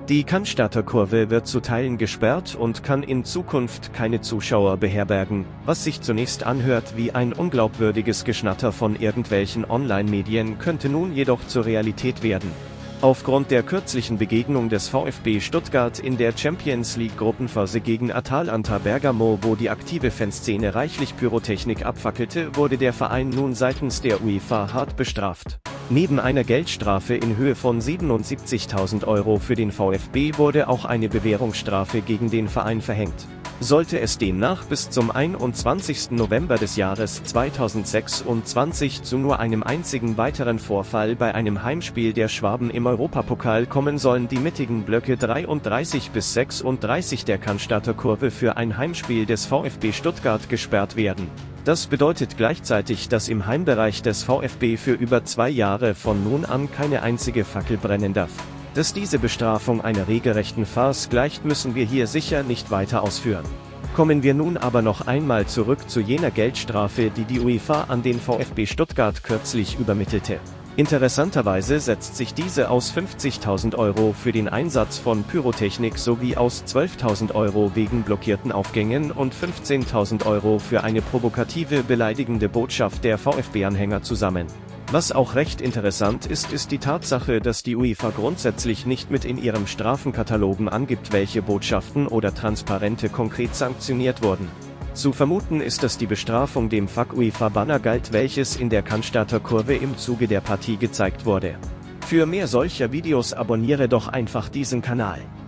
Die Cannstatter Kurve wird zu Teilen gesperrt und kann in Zukunft keine Zuschauer beherbergen, was sich zunächst anhört wie ein unglaubwürdiges Geschnatter von irgendwelchen Online-Medien, könnte nun jedoch zur Realität werden. Aufgrund der kürzlichen Begegnung des VfB Stuttgart in der Champions League Gruppenphase gegen Atalanta Bergamo, wo die aktive Fanszene reichlich Pyrotechnik abfackelte, wurde der Verein nun seitens der UEFA hart bestraft. Neben einer Geldstrafe in Höhe von 77.000 € für den VfB wurde auch eine Bewährungsstrafe gegen den Verein verhängt. Sollte es demnach bis zum 21. November des Jahres 2026 zu nur einem einzigen weiteren Vorfall bei einem Heimspiel der Schwaben im Europapokal kommen, sollen die mittigen Blöcke 33 bis 36 der Cannstatter Kurve für ein Heimspiel des VfB Stuttgart gesperrt werden. Das bedeutet gleichzeitig, dass im Heimbereich des VfB für über 2 Jahre von nun an keine einzige Fackel brennen darf. Dass diese Bestrafung einer regelrechten Farce gleicht, müssen wir hier sicher nicht weiter ausführen. Kommen wir nun aber noch einmal zurück zu jener Geldstrafe, die die UEFA an den VfB Stuttgart kürzlich übermittelte. Interessanterweise setzt sich diese aus 50.000 € für den Einsatz von Pyrotechnik sowie aus 12.000 € wegen blockierten Aufgängen und 15.000 € für eine provokative, beleidigende Botschaft der VfB-Anhänger zusammen. Was auch recht interessant ist, ist die Tatsache, dass die UEFA grundsätzlich nicht mit in ihrem Strafenkatalogen angibt, welche Botschaften oder Transparente konkret sanktioniert wurden. Zu vermuten ist, dass die Bestrafung dem Fuck-UEFA-Banner galt, welches in der Cannstatter Kurve im Zuge der Partie gezeigt wurde. Für mehr solcher Videos abonniere doch einfach diesen Kanal.